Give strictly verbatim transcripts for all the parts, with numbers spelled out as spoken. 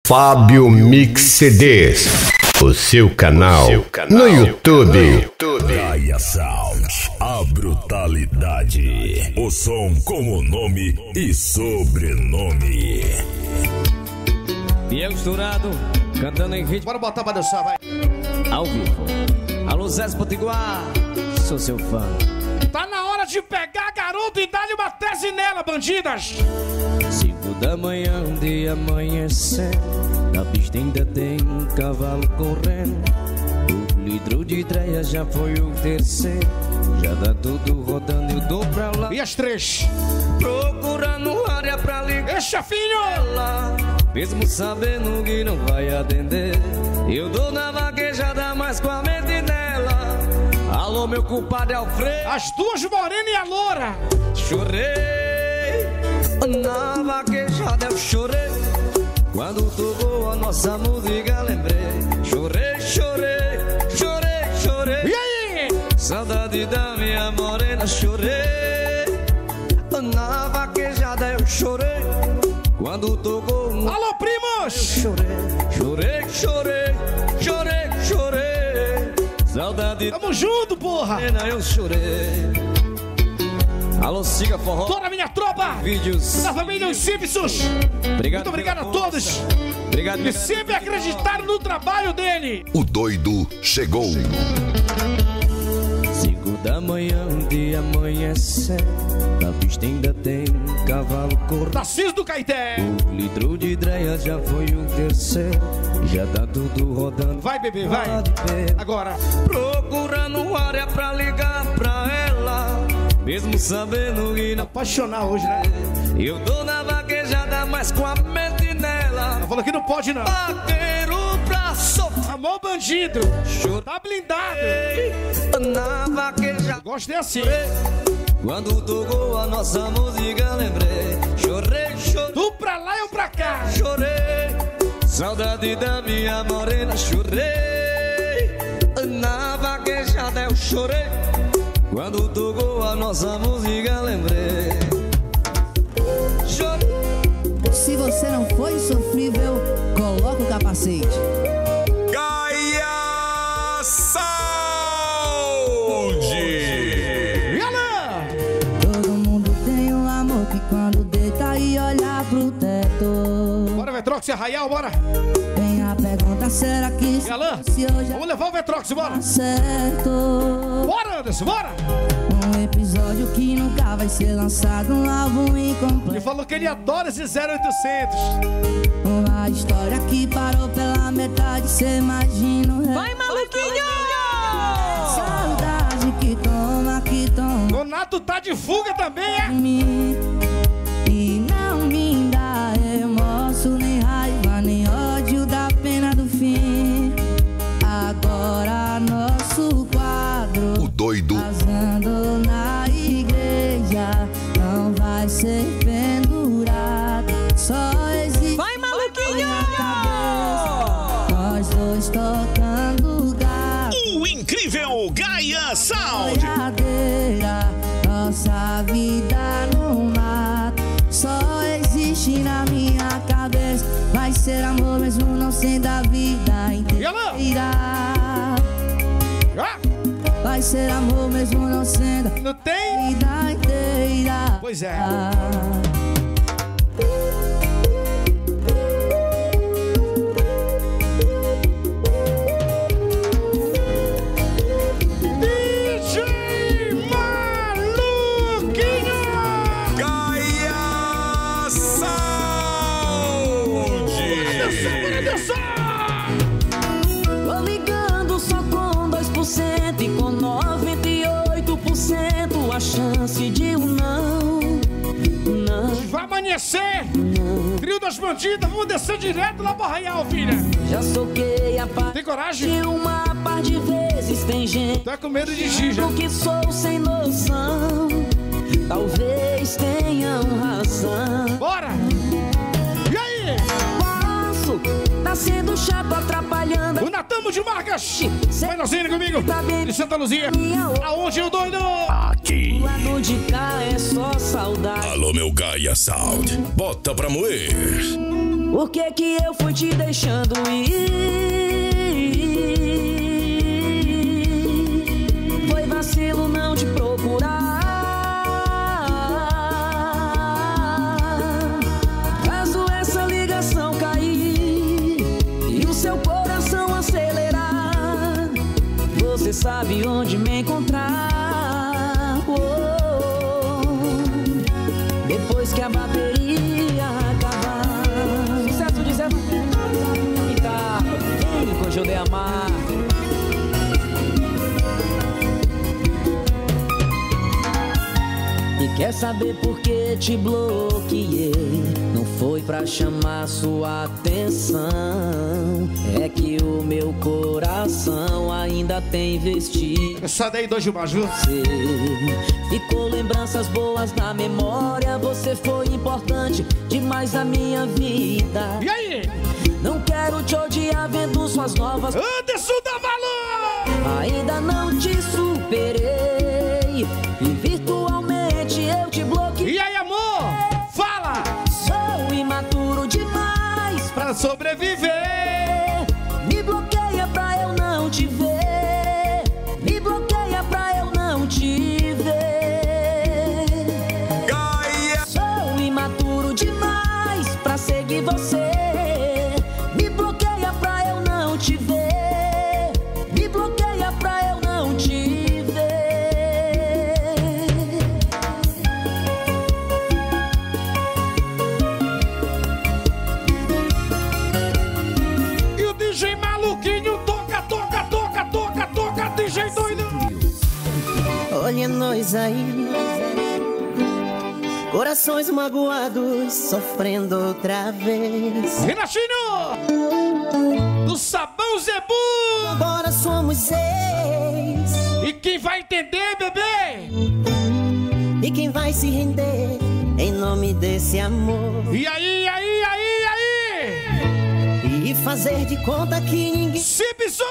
Fábio Mix C Ds, o seu canal, o seu canal no YouTube. Gaia Sound, a brutalidade, o som como nome e sobrenome. E eu estourado, cantando em ritmo. Bora botar pra dançar, vai. Ao vivo. Alô Zé Potiguar, sou seu fã. Tá na hora de pegar a garota e dar-lhe uma tese nela, bandidas. Cinco da manhã, um dia amanhecer, na pista ainda tem um cavalo correndo. O litro de treia já foi o terceiro, já dá tudo rodando, eu dou pra lá. E as três? Procurando área pra ligar. Ei, chefinho! Ela, mesmo sabendo que não vai atender, eu dou na vaquejada, mas com a mente nela. Alô, meu culpado é Alfredo. As duas morenas e a loura. Chorei, na vaquejada eu chorei, quando tocou a nossa música lembrei. Chorei, chorei, chorei, chorei. E aí? Saudade da minha morena, chorei. Na vaquejada eu chorei, quando tocou um... Alô, primos! Chorei, chorei, chorei, chorei, chorei. Saudade. Tamo junto, porra! Eu chorei. Alô, siga forró. Toda a minha tropa! Vídeos. Da família Os Simpsons. Obrigado. Muito obrigado a todos. Obrigado. Que sempre acreditaram no trabalho dele. O doido chegou. Cinco da manhã, um dia amanhecer, na pista ainda tem um cavalo correndo. Tarcísio do Caeté. O litro de dreia já foi o terceiro, já tá tudo rodando. Vai, bebê, vai. Agora. Procurando área pra ligar pra ela, mesmo sabendo que não... Apaixonar hoje, né? Eu dou na vaquejada, mas com a mente nela. Ela falou que não pode, não. Bater o braço. Amor bandido. Tá blindado. Na vaquejada. Gostei assim. Quando tocou a nossa música lembrei. Chorei, chorei. Tu pra lá e eu pra cá. Chorei. Saudade da minha morena. Chorei. Na vaquejada eu chorei, quando tocou a nossa música lembrei. Chorei. Se você não foi sofrível, coloca o capacete. Gaia Sound. E Alain? Todo mundo tem um amor que quando deita e olha pro teto. Bora, Vetrox, Arraial, bora. Tem a pergunta, será que E Alain? se hoje Vamos levar o Vetrox, bora. tá certo? Bora, Anderson, bora. Um episódio que nunca vai ser lançado, um álbum Ele incompleto. falou que ele adora esse zero oitocentos. Uma história que parou pela metade, cê imagina o resto. Vai, maluquinho! Saudade que toma, que toma Donato tá de fuga também, é? de mim. E não me dá remorso, nem raiva, nem ódio da pena do fim. Agora nosso quadro, O doido. vazando na igreja, não vai ser pendurado. Só existe Vai, maluquinho! na cabeça, nós dois tocando gato. O incrível Gaia Sound. Boiadeira, nossa vida no mato, só existe na minha cabeça. Vai ser amor mesmo não sendo a vida inteira. Ah, Vai ser amor mesmo não sendo a não tem? vida inteira. Pois é. D J Maluquinho! Gaia Sound. Tô ligando só com dois por cento e com noventa e oito por cento a chance de um não. Não, Vai amanhecer! Trio das bandidas, vamos descer direto lá pro Arraial, filha! já soquei a parte Tem coragem? de uma par de vezes. Tem gente Tá com medo de Gija. que sou sem noção, talvez tenham razão. Bora! E aí? Posso tá sendo chato, atrapalhando. O Natamo de Marcas! Vai nozinho comigo! De Santa Luzia! Aonde o doido? Aqui. O lado de cá é só saudade. Alô, meu Gaia Sound. Bota pra moer. Por que que eu fui te deixando ir? Foi vacilo não te procurar. Caso essa ligação cair e o seu coração acelerar, você sabe onde me encontrar. Oh, depois que a bateria acabar. Sucesso de Zé Guitarra, vem hoje eu dei amar. E quer saber por que te bloqueei? Não foi pra chamar sua atenção, é que o meu coração ainda tem vestígio. Essa daí, dois de uma ajuda. Ficou lembranças boas na memória. Você foi importante demais na minha vida. E aí? Não quero te odiar vendo suas novas. Anderson da Valor! Ainda não te superei e virtualmente eu te bloqueei. E aí, amor? Fala! Sou imaturo demais pra sobreviver. Me bloqueia pra eu não te ver. Me bloqueia pra eu não te ver. Gaia. Sou imaturo demais pra seguir você. Me bloqueia pra eu não te ver. Me bloqueia pra eu não te ver. E o D J maluquinho toca, toca, toca, toca, toca, D J doido. Olha nós aí, corações magoados, sofrendo outra vez. Renatinho! Do Sabão Zebu! Agora somos ex. E quem vai entender, bebê? E quem vai se render em nome desse amor? E aí, aí, aí, aí? E fazer de conta que ninguém Se pisou!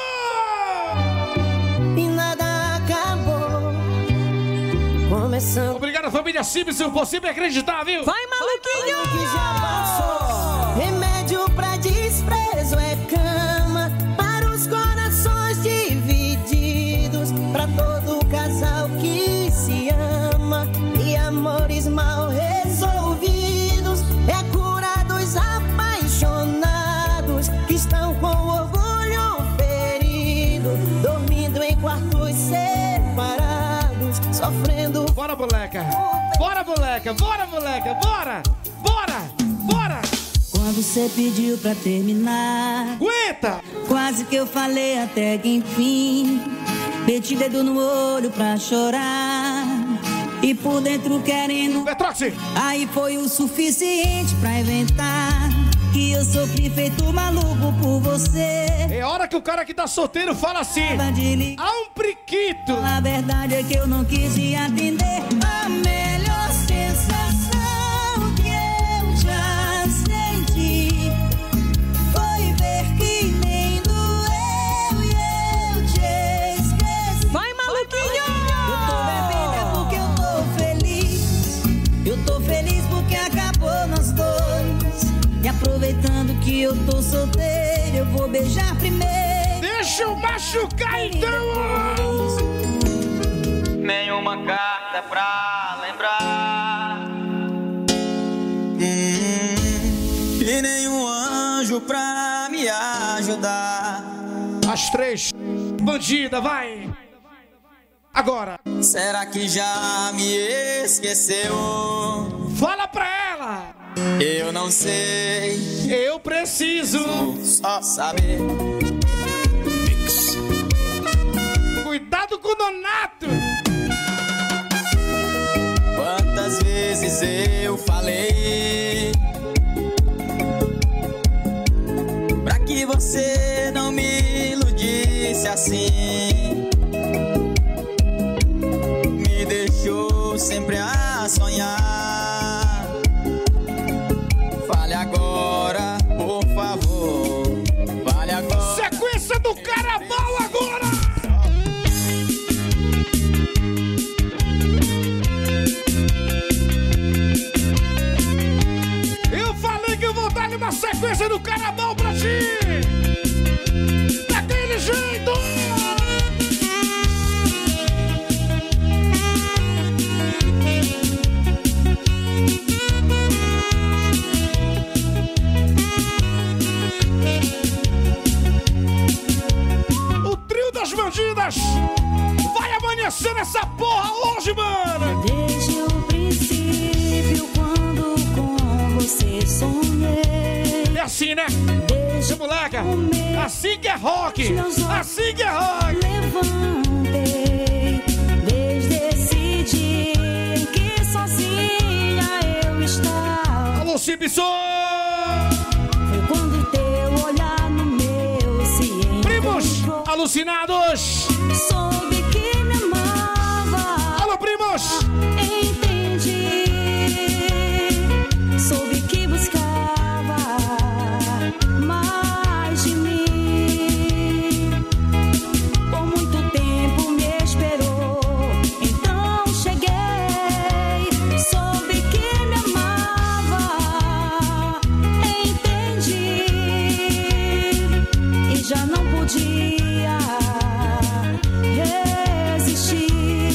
e nada acabou. Começando Obrigado, família Simpson, por sempre acreditar, viu? Vai, maluquinho! que já passou. Remédio pra desprezo é cama para os corações divididos, pra todo casal que se ama. E amores mal resolvidos é cura dos apaixonados que estão com o orgulho ferido, dormindo em quartos separados, sofrendo. Bora, moleca! Bora, moleca! Bora, moleca! Bora! Bora! Bora! Quando você pediu pra terminar, Aguenta! quase que eu falei até que enfim. Meti dedo no olho pra chorar e por dentro querendo. Petroxi! Aí foi o suficiente pra inventar que eu sofri feito maluco por você. É hora que o cara que tá solteiro fala assim: Pra de ligar. há um priquito! A verdade é que eu não quis te atender. A melhor sensação que eu já senti foi ver que nem doeu e eu te esqueci. Vai, maluquinho! Eu tô bebendo é porque eu tô feliz. Eu tô feliz porque acabou nós dois. E aproveitando que eu tô solteiro, eu vou beijar primeiro. Deixa eu machucar então! Nenhuma carta pra lembrar, hum, e nenhum anjo pra me ajudar. As três, bandida, vai! Agora! Será que já me esqueceu? Fala pra ela! Eu não sei, Eu preciso! só saber. Cuidado com o Donato! Quantas vezes eu falei pra que você não me iludisse assim, me deixou sempre a sonhar. Fale agora, por favor, fale agora. Sequência do Carabal agora! Eu falei que eu vou dar uma sequência trazendo carnaval pra ti. Daquele jeito. O trio das bandidas vai amanhecer nessa porra hoje, mano. Desde o princípio, quando com você sonhei. É assim, né? Desde Seu moleque, assim que é rock. Assim que é rock. Levantei desde esse dia em que sozinha eu estava. Alô, Cibson! Foi quando teu olhar no meu se encontrou. Primos alucinados! Soube que me amava. Alô, primos! Entendi. Soube que buscava mais de mim. Por muito tempo me esperou. Então cheguei. Soube que me amava. Entendi. E já não podia resistir.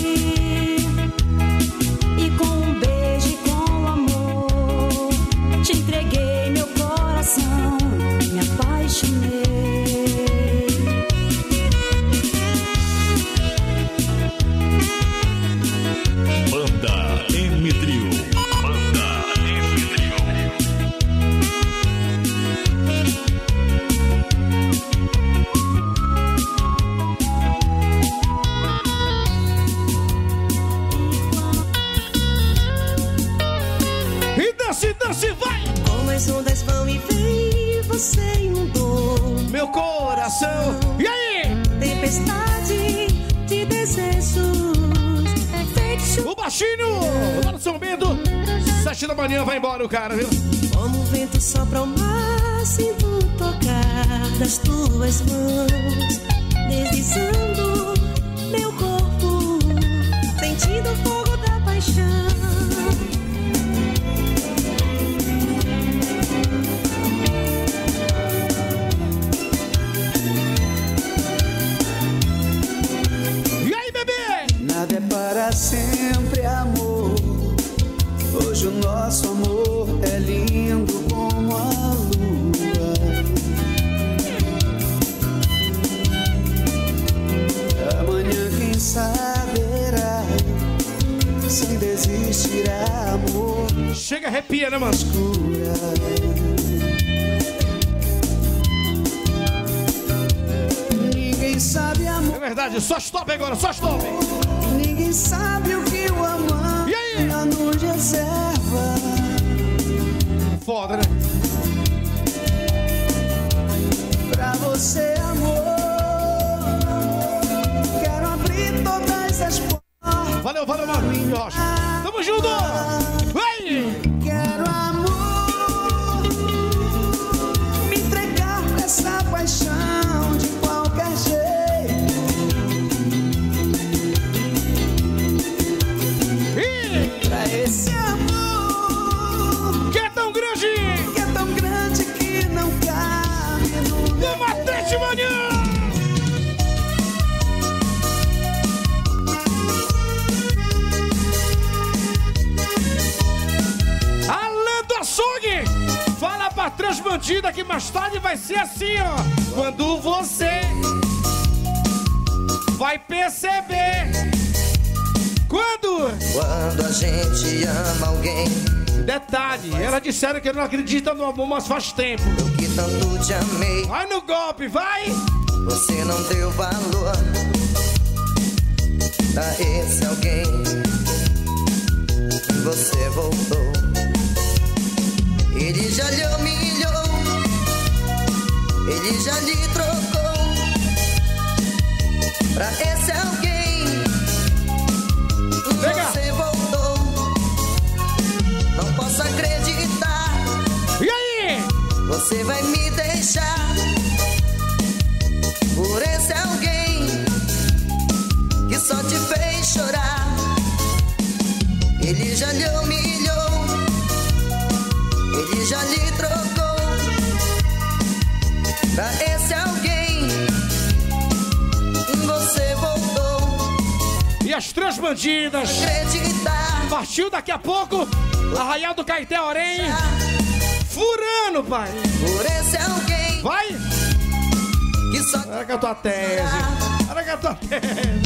E com um beijo e com amor te entreguei meu coração. Me apaixonei. Banda M Trio. Banda M Trio. E desce, desce, vai! Como as ondas vão e vêm, você inundou Meu coração! E aí? tempestade de desejos. Feito O baixinho! Lá no São Bento! Sete da manhã vai embora o cara, viu? como o vento sopra ao mar, sinto tocar das tuas mãos, deslizando meu corpo, sentindo o fogo da paixão. E aí, bebê? Nada é para sempre, amor. Hoje o nosso amor é lindo como a lua. Amanhã quem saberá se ainda existirá amor. Chega, arrepia, né, mano? Cura. Ninguém sabe amor. É verdade, só stop agora, só stop! Ninguém sabe o que o amor E aí? nos reserva. Foda, né? Pra você, amor, quero abrir todas as portas. Valeu, valeu, mano! E Rocha. Tamo junto! Vai! Quero amor, me entregar pra essa paixão de qualquer jeito. E Pra esse amor que é tão grande! que é tão grande que não cabe no meu Uma três de manhã! Além do açougue! Fala pra transbandida que mais tarde vai ser assim, ó. Quando você vai perceber. Quando? Quando a gente ama alguém, Detalhe, elas disseram que não acreditam no amor, mas faz tempo. eu que tanto te amei, Vai no golpe, vai! você não deu valor pra esse alguém. Você voltou, ele já lhe humilhou, ele já lhe trocou pra esse alguém. Pega. Você voltou, não posso acreditar. E aí? Você vai me deixar por esse alguém que só te fez chorar. Ele já lhe humilhou, ele já lhe trocou pra esse alguém você voltou. E as três bandidas. Acreditar. Partiu daqui a pouco. Arraial do Caeté Orém. Furando, pai. Por esse alguém. Vai. Que só Arranca a tua tese. Arranca a tua tese.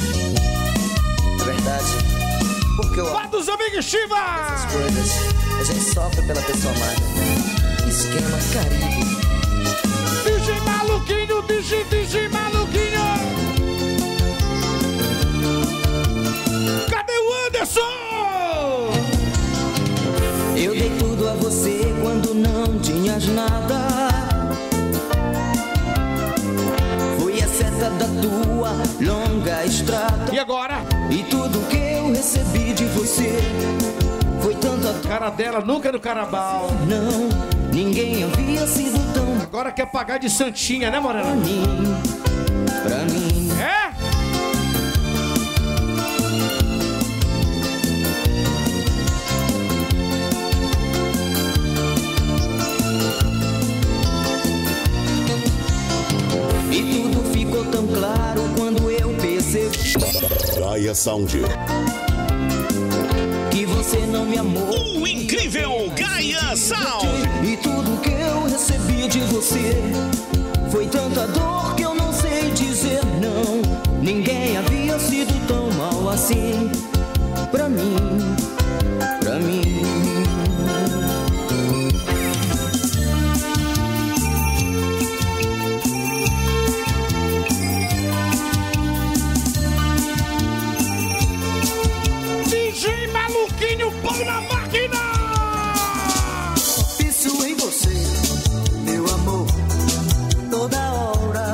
É verdade. Porque eu Vá dos amigos Chiva. Essas coisas. A gente sofre pela pessoa amada. Esquema Caribe. D J maluquinho, D J, D J maluquinho. Cadê o Anderson? Eu dei tudo a você quando não tinhas nada. Fui a seta da tua longa estrada. E agora? E tudo que eu recebi de você foi tanta cara dela nunca no carnaval. Não, ninguém havia sido tão. Agora quer pagar de santinha, né, Morena? Pra mim, pra mim. É? E tudo ficou tão claro quando eu percebi. Gaia Sound. Que você não me amou. O incrível Gaia Sound. E tudo que eu recebi de você foi tanta dor que eu não sei dizer não. Ninguém havia sido tão mal assim. Pra mim, pra mim. Pão na máquina! Isso em você, meu amor, toda hora.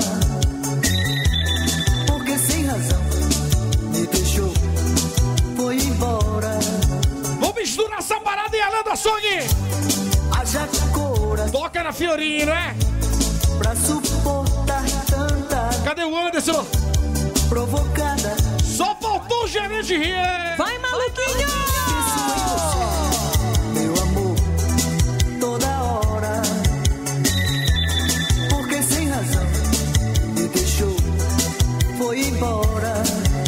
Porque sem razão me deixou, foi embora. Vou misturar essa parada e Alan do Açougue! Haja cora. Toca na Fiorino, é? Pra suportar tanta. Cadê o Anderson? Provocada. Só faltou o gerente rir! Vai, maluquinho! Meu amor, toda hora. Porque sem razão me deixou, foi embora.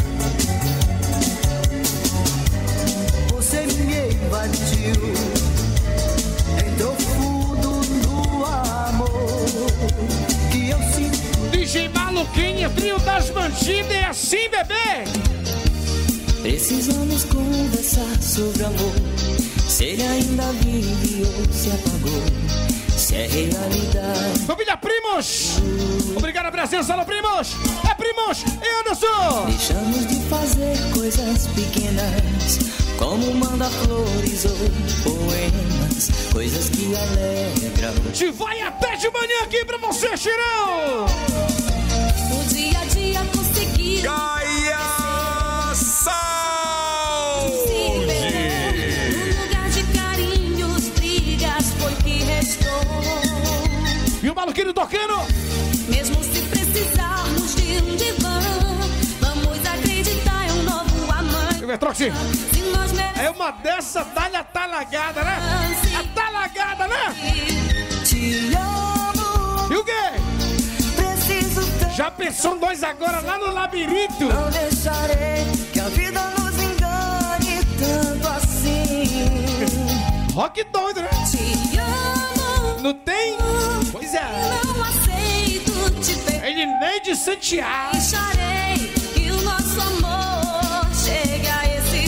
Você me invadiu, entrou fundo no amor que eu sinto. D J Maluquinho, trio das bandidas, é assim, bebê? Precisamos conversar sobre amor. Se ele ainda vive ou se apagou. Se é realidade. Família Primos! Obrigado a presença, alô Primos! É Primos e Anderson! Deixamos de fazer coisas pequenas, como mandar flores ou poemas, coisas que alegram. Te vai até de manhã aqui pra você, Chirão! No dia a dia consegui Gaia Sound! no lugar de carinhos, brigas foi que restou. E o maluquinho tocando! Mesmo se precisarmos de um divã, vamos acreditar em um novo amante. Vetroxi, Se nós merecemos, é uma dessa talha talagada, né? A talagada, né? Te amo, E o quê? preciso tanto. Já pensou nós agora lá no labirinto? Não deixarei que a vida nos engane tanto assim. Rock doido, né? te amo, Não tem? Pois é. não aceito te perder. Ele nem de Santiago. Deixarei que o nosso amor chegue a esse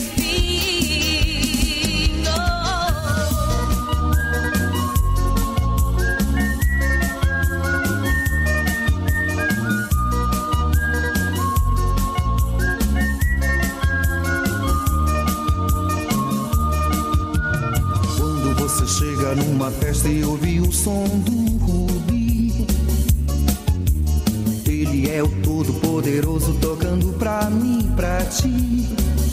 fim. Quando você chega numa festa e ouve o som do Rubi, ele é o todo-poderoso tocando pra mim, pra ti.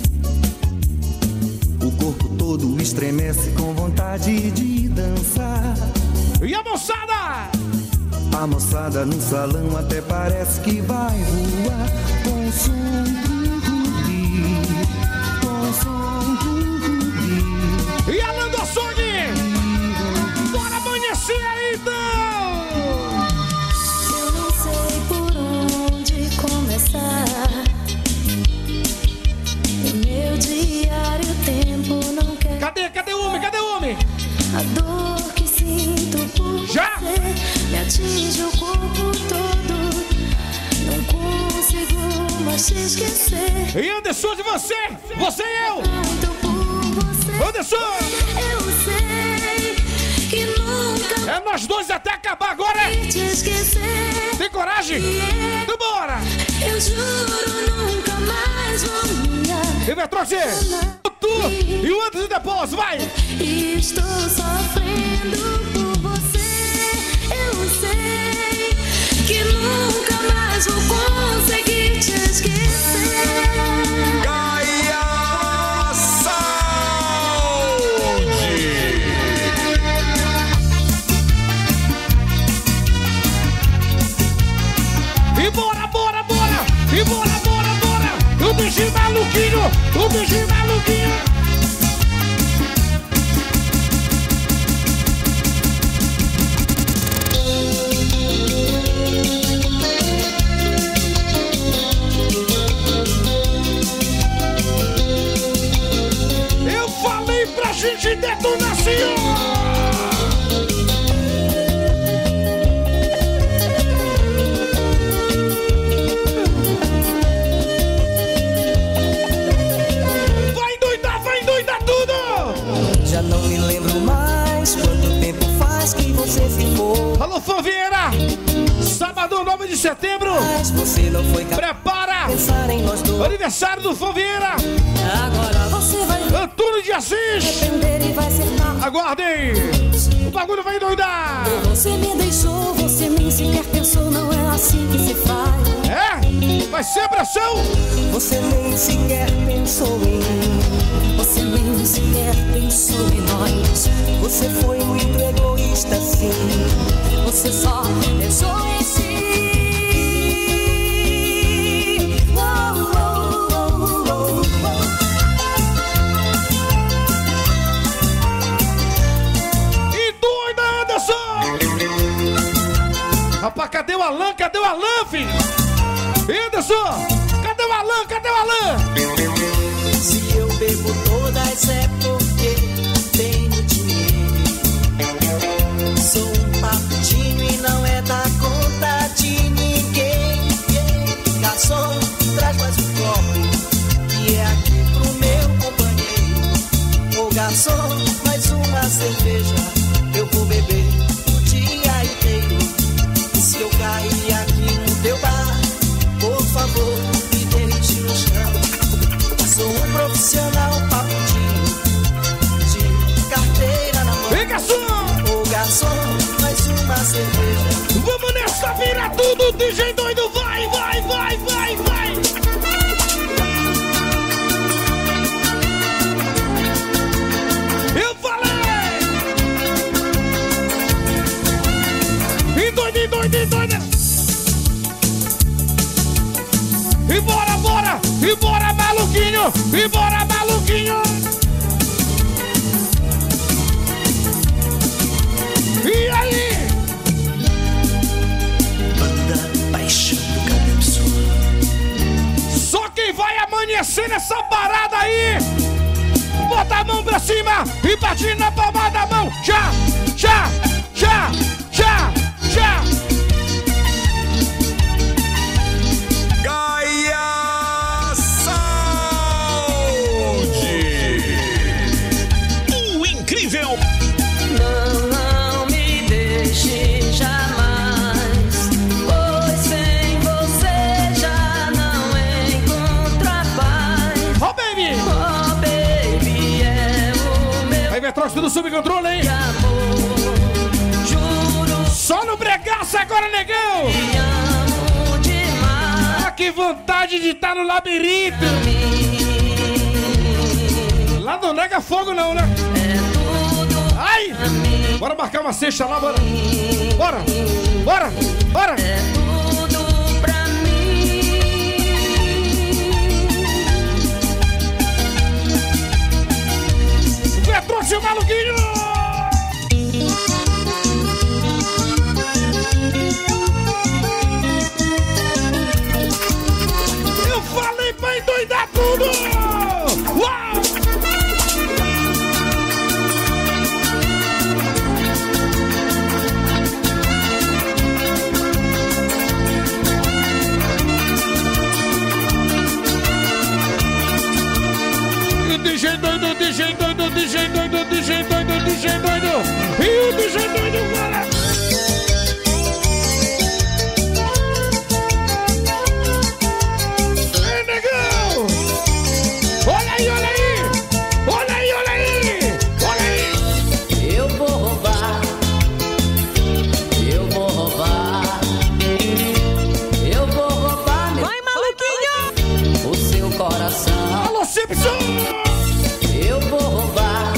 O corpo todo estremece com vontade de dançar. E a moçada? A moçada no salão até parece que vai voar com o som do Rubi, com o som do Rubi. E Alan do Açougue? Bora amanhecer aí, então! esquecer. E Anderson, de você, você e eu. Então por você, Anderson, eu sei que nunca é nós dois até acabar agora, hein? te esquecer. Tem coragem? Então bora. Eu juro nunca mais vou me E vai trazer tu e o antes e depois, vai. Estou sofrendo por você. Eu sei que nunca mais vou conseguir te esquecer. Gaia E bora, bora, bora. E bora, bora, bora. O bichinho maluquinho, o bichinho maluquinho. Eu falei pra gente detonação. Já não me lembro mais quanto tempo faz que você ficou. Alô, Fã Vieira! Sábado, nove de setembro. Mas você não foi capaz Prepara! de pensar em nós dois. Aniversário do Fã Vieira! Agora você vai Antônio de Assis! arrepender e vai ser tarde. Aguardem! O bagulho vai endoidar! Você me deixou, você nem sequer pensou. Não é assim que se faz. É? Vai ser pressão! Você nem sequer pensou em mim. Você nem sequer pensou em nós. Você foi muito egoísta, sim. Você só pensou em si. Oh, oh, oh, oh, oh. E doida, Anderson! Rapaz, cadê o Alan? Cadê o Alan, filho? Anderson! Cadê o Alan? Cadê o Alan? Se eu bebo todas é porque tenho dinheiro. Sou um paputinho e não é da conta de ninguém. Garçom, traz mais um copo que é aqui pro meu companheiro. Ô garçom, mais uma cerveja eu vou beber o dia inteiro. E se eu cair aqui no teu bar, por favor, me deixe no chão. Sou um profissional papudinho, de carteira na mão. Vem, garçom! Ô garçom, mais uma cerveja. Vamos nessa, vira tudo, D J doido, vai, vai, vai, vai, vai! Eu falei! E doido, e doido, e doido! E bora, bora! E bora, maluquinho! E bora, maluquinho! E aí? Banda Paixão do Calypso. Só quem vai amanhecer nessa parada aí, bota a mão pra cima e bate na palma da mão. Já, já, já, já, já. Gaia Saúde. O incrível. Não me deixe jamais, pois sem você já não encontro a paz. Ó, baby! Oh baby, é o meu Aí, Metrox, tudo sob controle, hein? amor. Juro Só no bregaço agora, negão! que amo demais. Ah, que vontade de estar no labirinto! Lá não nega fogo não, né? É tudo Ai! Bora marcar uma cesta lá, bora! Bora! Bora! Bora! É tudo pra mim. Metrox e o maluquinho! Eu falei pra endoidar tudo! Uau! D J doido. E o D J doido, bora. Ei, negão. Olha aí, olha aí. Olha aí, olha aí. Olha aí. Eu vou roubar. Eu vou roubar. Eu vou roubar, meu. Vai, maluquinho. O seu coração. Alô, Simpson. Eu vou roubar.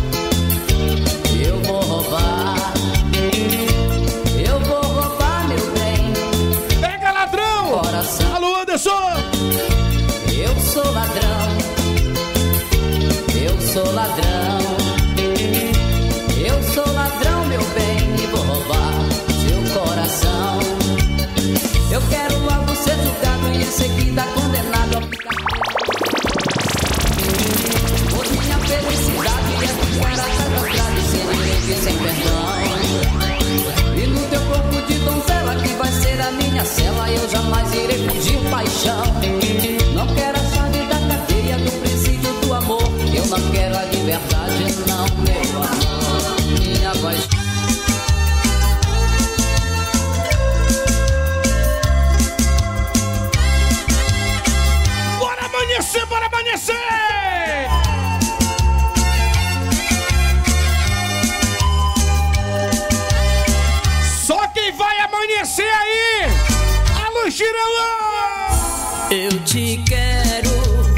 Eu vou roubar. Eu vou roubar, meu bem. Pega, ladrão. Coração. Alô, Anderson. Eu sou ladrão. Eu sou ladrão. Eu sou ladrão, meu bem. E vou roubar seu coração. Eu quero logo ser julgado e em seguida condenado a ficar. Por minha felicidade é ficar atrás sem direito e sem perdão. E no teu corpo de donzela que vai ser a minha cela, eu jamais irei fugir paixão. Não quero a chave da cadeia do presídio do amor. Eu não quero a liberdade, não, meu amor. Minha voz. Bora amanhecer, bora amanhecer! Só quem vai amanhecer aí! Alô, Girelão! Eu te quero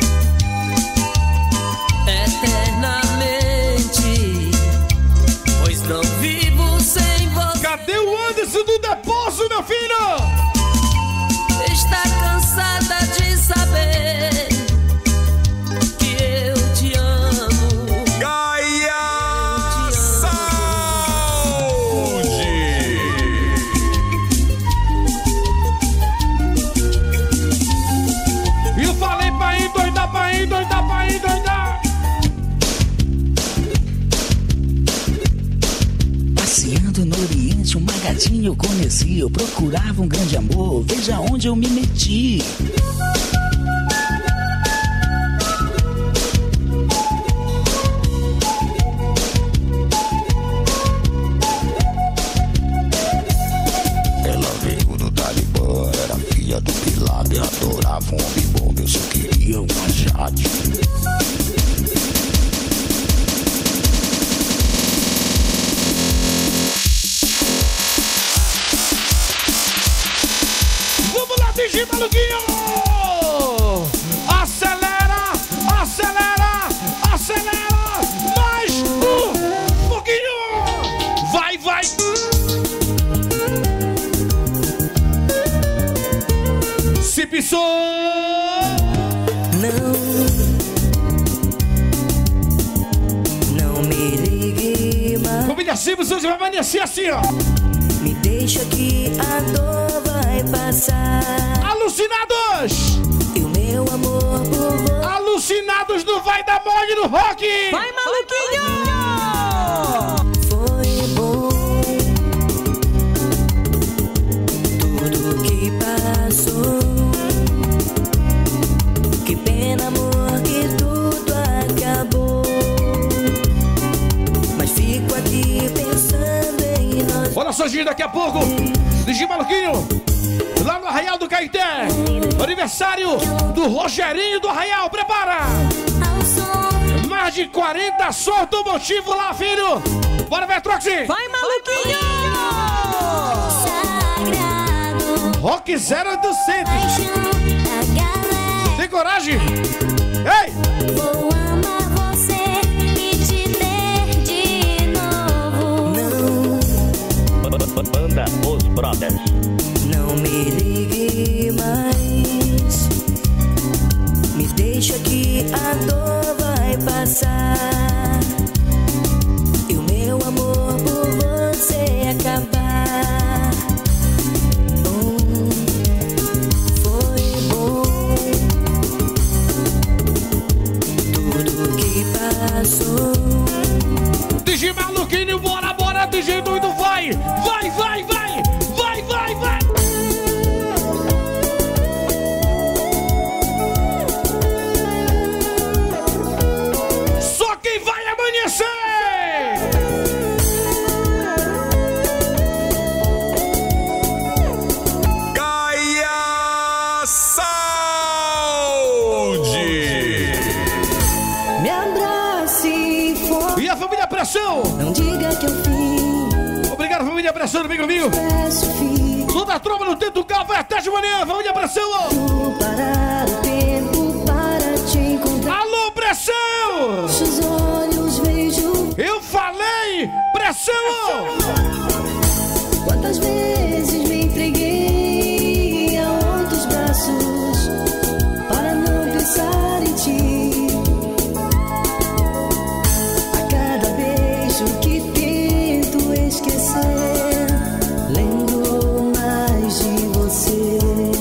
eternamente, pois não vivo sem você. Cadê o Anderson do Depósito, meu filho? Está cansada de saber que eu te amo. Gaia Saúde. E eu falei pra ir doidar, pra ir doidar, pra ir doidar. Passeando no Oriente, um magazinho eu conheci. Eu procurava um grande amor, veja onde eu me meti. Ela veio do Talibã, era filha do Pilato, adorava um homem bom, eu só queria uma Jade. Vamos lá, D J Maluquinho! Acelera, acelera, acelera! Mais um pouquinho! Vai, vai! Se pisou! Não, não me ligue mais. Família Simples hoje vai amanhecer assim, ó! Me deixa que a dor vai passar. Alucinados! E o meu amor por você. Alucinados do Vai Dar Mole no Rock! Vai, maluquinho! Foi bom tudo que passou. Que pena, amor, que tudo acabou. Mas fico aqui pensando em nós. Olha só, gente, daqui a pouco, D J Maluquinho, lá no Arraial do Caeté, aniversário do Rogerinho do Arraial, prepara! Mais de quarenta sons do motivo lá, filho! Bora ver, Troxy! Vai, maluquinho! Rock zero oitocentos! Tem coragem? Ei! Vou amar você e te ter de novo. Não. Banda Os Brothers. Não me ligue mais. Me deixa que a dor vai passar. E o meu amor por você acabar. Hum, foi bom tudo que passou. D J Maluquinho, bora, bora, D J doido, vai! Vai, vai, vai! Vai, vai, vai! abraçando bem comigo. Toda a tropa no Tento Carro vai até de manhã. Vamos de abração, ó. Parar o tempo para te encontrar. Alô, pressão! Os olhos vejo. Eu falei, pressão! Quantas vezes me entreguei a outros braços para não pensar em ti. A cada beijo que tento esquecer, lembro mais de você.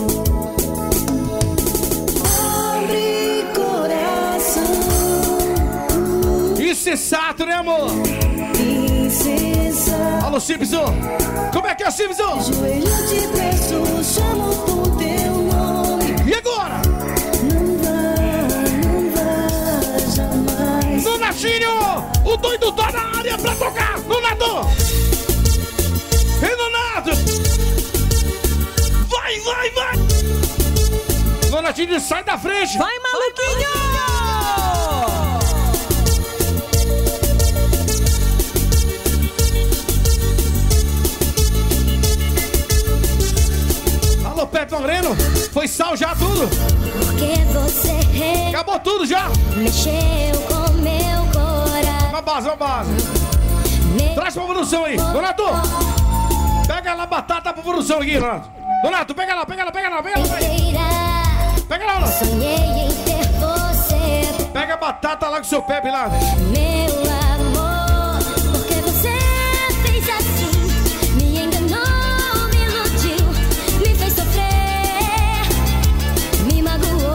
Abre coração. Insensato, né, amor? Insensato. Alô, Simpson. Como é que é, Simpson? Joelho te peço, chamo por teu nome. E agora? Não vá, não vá jamais. Nonatinho, o doido tá na área pra tocar. Nonato. Ei, Nonato. Vai, vai, vai. Nonatinho, sai da frente. Vai, maluquinho. Alô, Pepe Moreno, foi sal já tudo? Porque você acabou tudo já? Mexeu com meu coração. Uma base, uma base. Me... Traz pra produção aí, Donato. Pega lá a batata pra produção aqui, Donato. Donato, pega lá, pega lá, pega lá, pega lá. Pega lá, Donato. Sonhei em ter você. Pega a batata lá com o seu Pepe lá. Meu amor, porque você fez assim, me enganou, me iludiu, me fez sofrer, me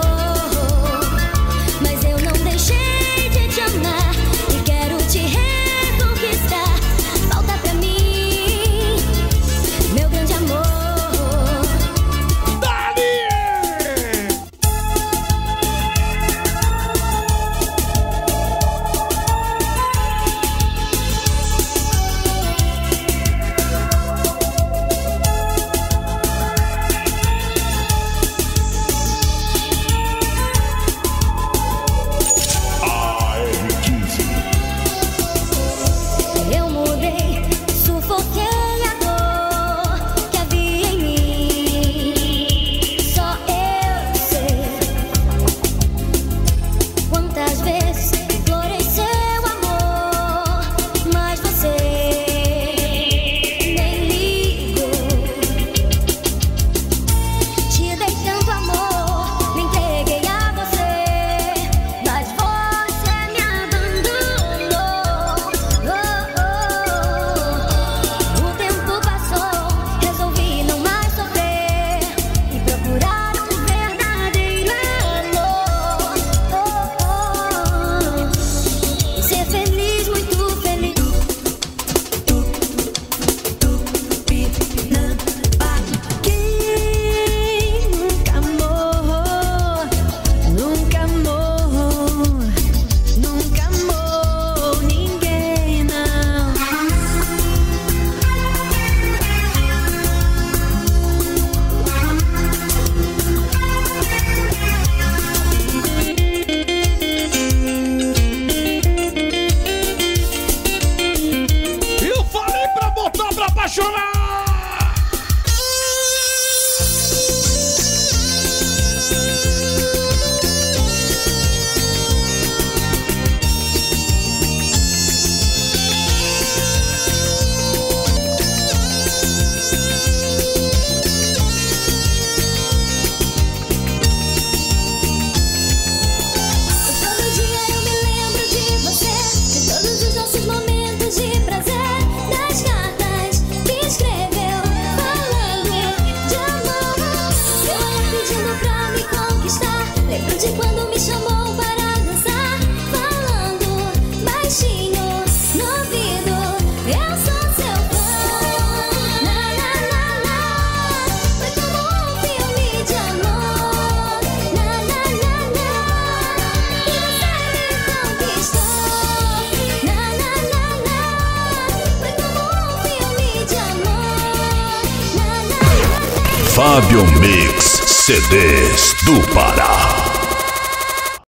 magoou, mas eu não deixei de te amar e quero te reconquistar. Volta pra mim, meu grande amor. Fábio Mix C Ds do Pará.